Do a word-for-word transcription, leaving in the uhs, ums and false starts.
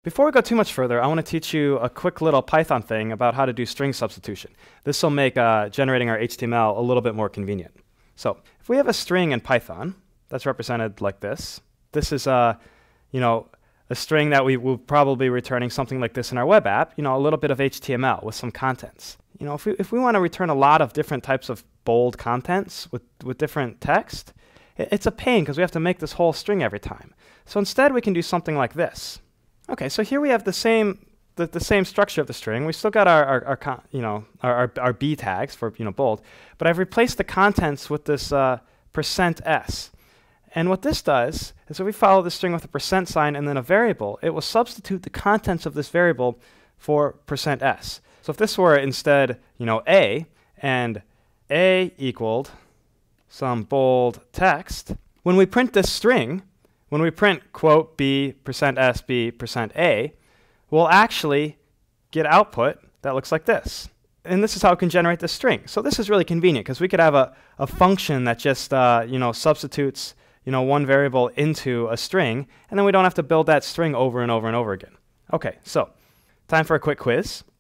Before we go too much further, I want to teach you a quick little Python thing about how to do string substitution. This will make uh, generating our H T M L a little bit more convenient. So if we have a string in Python that's represented like this, this is uh, you know, a string that we will probably be returning something like this in our web app, you know, a little bit of H T M L with some contents. You know, if we, if we want to return a lot of different types of bold contents with, with different text, it, it's a pain because we have to make this whole string every time. So instead we can do something like this. Okay, so here we have the same the, the same structure of the string. We still got our, our, our con you know our, our, our B tags for you know bold, but I've replaced the contents with this uh, percent %s. And what this does is if we follow the string with a percent sign and then a variable, it will substitute the contents of this variable for percent %s. So if this were instead you know a and a equaled some bold text, when we print this string, when we print quote b percent %s b percent %a, we'll actually get output that looks like this. And this is how it can generate this string. So this is really convenient because we could have a, a function that just uh, you know substitutes you know one variable into a string, and then we don't have to build that string over and over and over again. Okay, so time for a quick quiz.